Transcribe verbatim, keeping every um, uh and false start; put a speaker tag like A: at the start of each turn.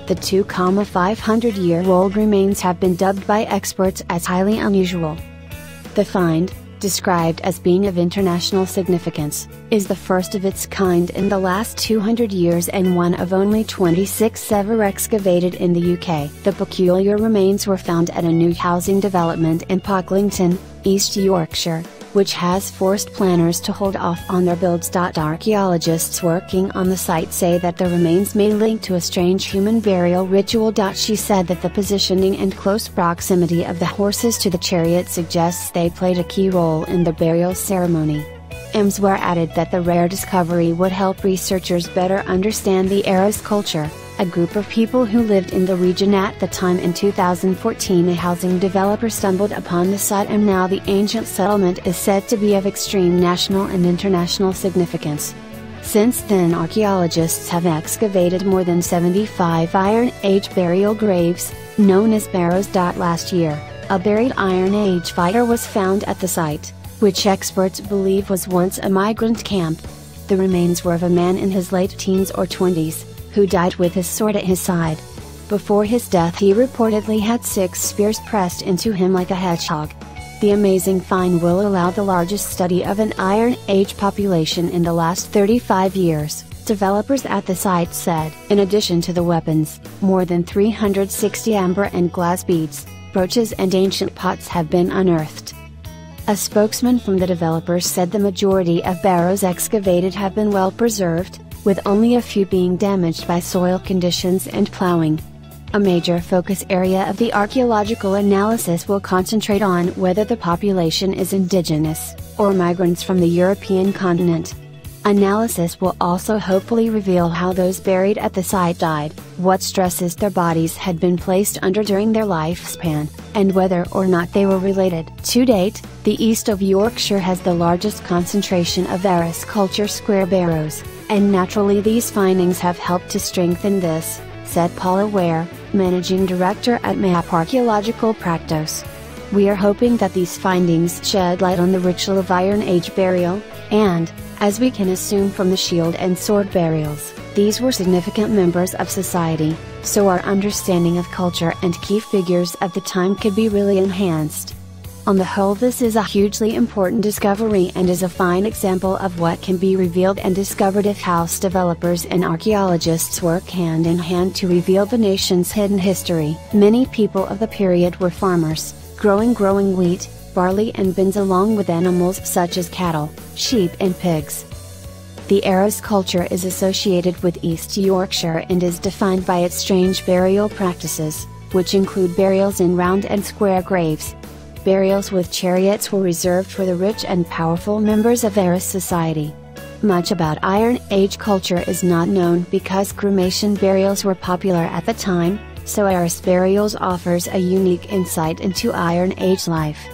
A: The two five hundred year old remains have been dubbed by experts as highly unusual. The find, described as being of international significance, is the first of its kind in the last two hundred years and one of only twenty-six ever excavated in the U K. The peculiar remains were found at a new housing development in Pocklington, East Yorkshire, which has forced planners to hold off on their builds. Archaeologists working on the site say that the remains may link to a strange human burial ritual. She said that the positioning and close proximity of the horses to the chariot suggests they played a key role in the burial ceremony. Emsware added that the rare discovery would help researchers better understand the Eros culture, a group of people who lived in the region at the time. In two thousand fourteen, a housing developer stumbled upon the site, and now the ancient settlement is said to be of extreme national and international significance. Since then, archaeologists have excavated more than seventy-five Iron Age burial graves, known as barrows. Last year, a buried Iron Age fighter was found at the site, which experts believe was once a migrant camp. The remains were of a man in his late teens or twenties, who died with his sword at his side. Before his death, he reportedly had six spears pressed into him like a hedgehog. The amazing find will allow the largest study of an Iron Age population in the last thirty-five years, developers at the site said. In addition to the weapons, more than three hundred sixty amber and glass beads, brooches and ancient pots have been unearthed. A spokesman from the developers said the majority of barrows excavated have been well preserved, with only a few being damaged by soil conditions and plowing. A major focus area of the archaeological analysis will concentrate on whether the population is indigenous, or migrants from the European continent. Analysis will also hopefully reveal how those buried at the site died, what stresses their bodies had been placed under during their lifespan, and whether or not they were related. To date, the east of Yorkshire has the largest concentration of Eros culture square barrows, and naturally these findings have helped to strengthen this, said Paula Ware, Managing Director at MAP Archaeological Practice. We are hoping that these findings shed light on the ritual of Iron Age burial, and, as we can assume from the shield and sword burials, these were significant members of society, so our understanding of culture and key figures of the time could be really enhanced. On the whole, this is a hugely important discovery and is a fine example of what can be revealed and discovered if house developers and archaeologists work hand in hand to reveal the nation's hidden history. Many people of the period were farmers, growing growing wheat, barley and beans along with animals such as cattle, sheep and pigs. The Eros culture is associated with East Yorkshire and is defined by its strange burial practices, which include burials in round and square graves. Burials with chariots were reserved for the rich and powerful members of Eros society. Much about Iron Age culture is not known because cremation burials were popular at the time, so Eros burials offers a unique insight into Iron Age life.